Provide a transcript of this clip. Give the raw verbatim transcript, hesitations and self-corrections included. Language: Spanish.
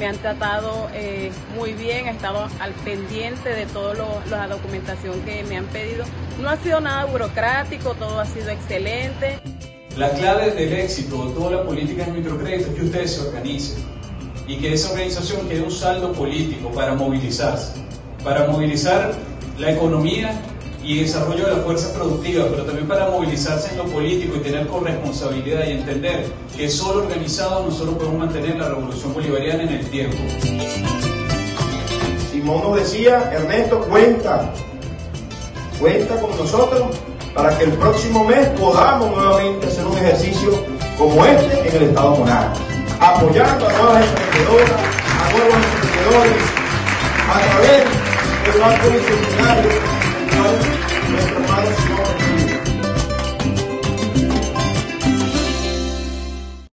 me han tratado eh, muy bien, he estado al pendiente de toda la documentación que me han pedido. No ha sido nada burocrático, todo ha sido excelente. La clave del éxito de toda la política de microcrédito es que ustedes se organicen y que esa organización quede un saldo político para movilizarse, para movilizar la economía y desarrollo de la fuerza productiva, pero también para movilizarse en lo político y tener corresponsabilidad y entender que solo organizados nosotros podemos mantener la revolución bolivariana en el tiempo. Simón nos decía, Ernesto, cuenta, cuenta con nosotros para que el próximo mes podamos nuevamente hacer un ejercicio como este en el Estado Monagas, apoyando a nuevas emprendedoras, a nuevos emprendedores, a través del Banco Bicentenario, nuestro hermano Simón.